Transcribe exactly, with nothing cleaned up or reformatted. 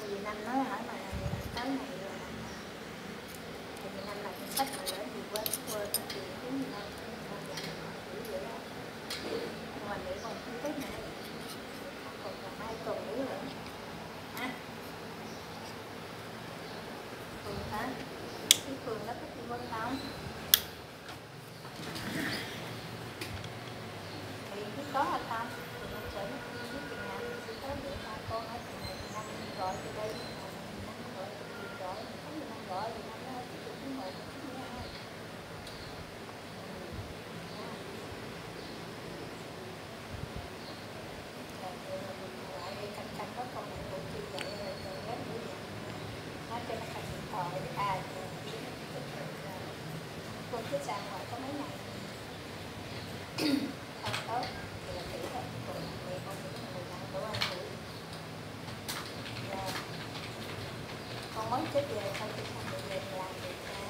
vì năm nói hỏi mà tới này rồi là thì vì năm là cái sách mà lỡ gì quên quên thì cũng gì đâu chỉ vậy đó. Mà nghĩ còn không tới nữa còn còn hai tuần nữa nữa hả? Phương hả? Cái Phương nó có đi quên không? Thì cứ có hay không? Thì nó sẽ biết chừng nào thì sẽ tới được hai con ở chừng này thì năm gọi từ đây năm gọi từ gì gọi có gì năm gọi thì năm đó chỉ được cũng gọi cũng nghe thôi. Lại đi canh canh có con này cũng chưa dậy rồi rồi đến buổi giờ nó cho nó cầm điện thoại à con thích ra ngoài có mấy ngày không tốt thì là kỹ thôi còn mẹ con thì mười lăm tuổi anh tuổi rồi con mới chết về sau khi xong rồi về làm việc